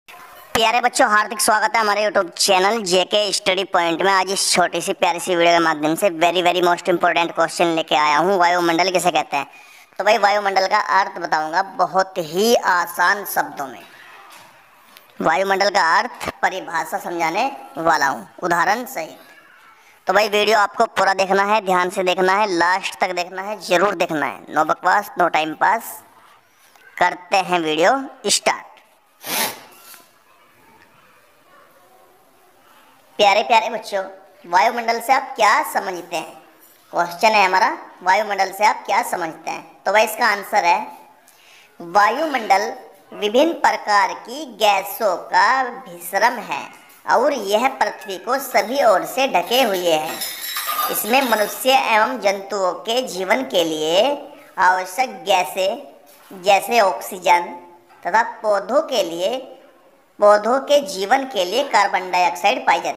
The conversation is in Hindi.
प्यारे बच्चों, हार्दिक स्वागत है हमारे YouTube channel JK study point में। आज इस छोटी सी प्यारी सी वीडियो के माध्यम से वेरी मोस्ट इंपॉर्टेंट क्वेश्चन लेके आया हूँ। वायुमंडल किसे कहते हैं? तो भाई वायुमंडल का अर्थ बताऊंगा बहुत ही आसान शब्दों में। वायुमंडल का अर्थ परिभाषा समझाने वाला हूँ उदाहरण सहित। तो भाई वीडियो आपको पूरा देखना है, ध्यान से देखना है, लास्ट तक देखना है, जरूर देखना है। नो बकवास, नो टाइम पास। करते हैं वीडियो स्टार्ट। प्यारे प्यारे बच्चों, वायुमंडल से आप क्या समझते हैं? क्वेश्चन है हमारा, वायुमंडल से आप क्या समझते हैं? तो भाई इसका आंसर है, वायुमंडल विभिन्न प्रकार की गैसों का मिश्रण है और यह पृथ्वी को सभी ओर से ढके हुए है। इसमें मनुष्य एवं जंतुओं के जीवन के लिए आवश्यक गैसें जैसे ऑक्सीजन तथा पौधों के जीवन के लिए कार्बन डाइऑक्साइड पाई जाती है।